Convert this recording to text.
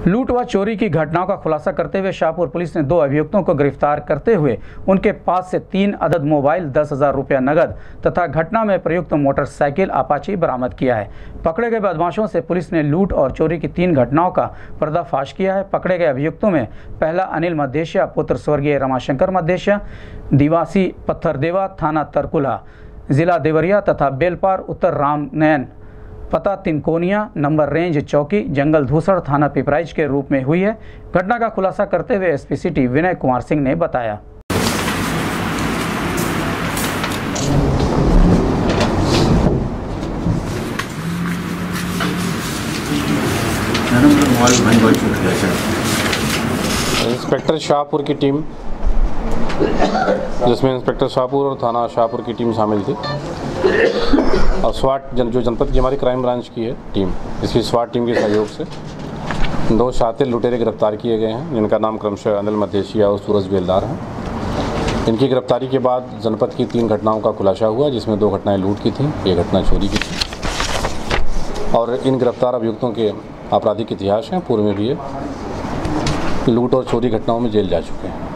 लूट व चोरी की घटनाओं का खुलासा करते हुए शाहपुर पुलिस ने 2 अभियुक्तों को गिरफ्तार करते हुए उनके पास से 3 अदद मोबाइल, 10,000 रुपया नगद तथा घटना में प्रयुक्त मोटरसाइकिल अपाची बरामद किया है। पकड़े गए बदमाशों से पुलिस ने लूट और चोरी की 3 घटनाओं का पर्दाफाश किया है। पकड़े गए अभियुक्तों में पहला अनिल मदेशिया पुत्र स्वर्गीय रमाशंकर मदेशिया, निवासी पत्थरदेवा, थाना तरकुलहा, जिला देवरिया तथा बेलपार, उत्तर रामनयन, पता तिनकोनिया, नंबर रेंज चौकी, जंगल धूसर, थाना पिपराइच के रूप में हुई है। घटना का खुलासा करते हुए एसपी सिटी विनय कुमार सिंह ने बताया। इंस्पेक्टर शाहपुर की टीम, जिसमें इंस्पेक्टर शाहपुर और थाना शाहपुर की टीम शामिल थी, और स्वाट जो जनपद की हमारी क्राइम ब्रांच की है टीम, इसकी स्वाट टीम के सहयोग से 2 शातिर लुटेरे गिरफ्तार किए गए हैं, जिनका नाम क्रमशः अनिल मदेशिया और सूरज बेलदार है। इनकी गिरफ्तारी के बाद जनपद की 3 घटनाओं का खुलासा हुआ, जिसमें 2 घटनाएं लूट की थी, 1 घटना चोरी की थी। और इन गिरफ्तार अभियुक्तों के आपराधिक इतिहास हैं, पूर्व में भी ये लूट और चोरी घटनाओं में जेल जा चुके हैं।